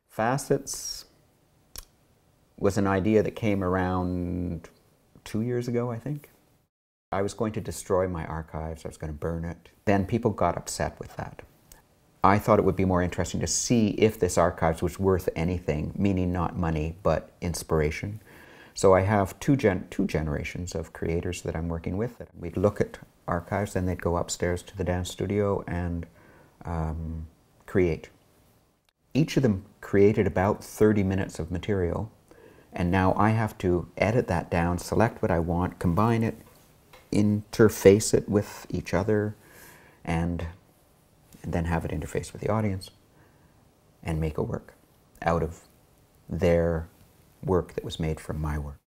Facets was an idea that came around 2 years ago, I think. I was going to destroy my archives, I was going to burn it. Then people got upset with that. I thought it would be more interesting to see if this archives was worth anything, meaning not money, but inspiration. So I have two generations of creators that I'm working with. We'd look at archives, then they'd go upstairs to the dance studio and create. Each of them created about 30 minutes of material, and now I have to edit that down, select what I want, combine it, interface it with each other, and then have it interface with the audience and make a work out of their work that was made from my work.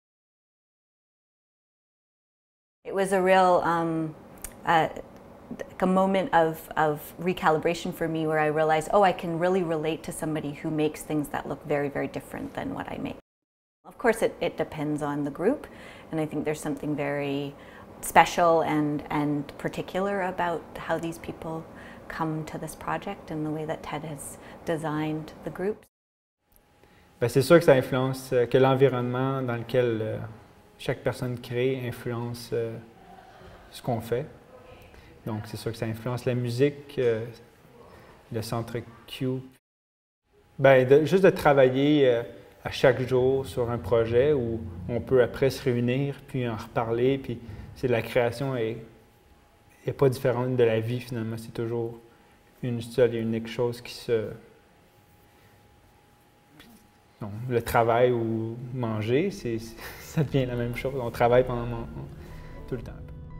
It was a real a moment of recalibration for me, where I realized, oh, I can really relate to somebody who makes things that look very, very different than what I make. Of course, it depends on the group, and I think there's something very special and particular about how these people come to this project and the way that Ted has designed the group. C'est sûr que ça influence, que l'environnement dans lequel chaque personne crée influence ce qu'on fait. Donc c'est sûr que ça influence la musique, le centre Q. Juste de travailler à chaque jour sur un projet où on peut après se réunir, puis en reparler, puis c'est la création est pas différente de la vie finalement, c'est toujours une seule et unique chose qui se... Non, le travail ou manger, ça devient la même chose, on travaille pendant tout le temps.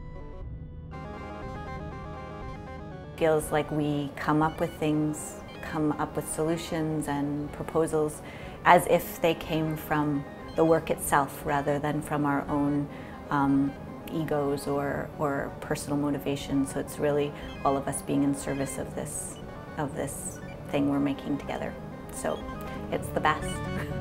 Feels like we come up with things, come up with solutions and proposals as if they came from the work itself rather than from our own egos or personal motivation. So it's really all of us being in service of this thing we're making together. So it's the best.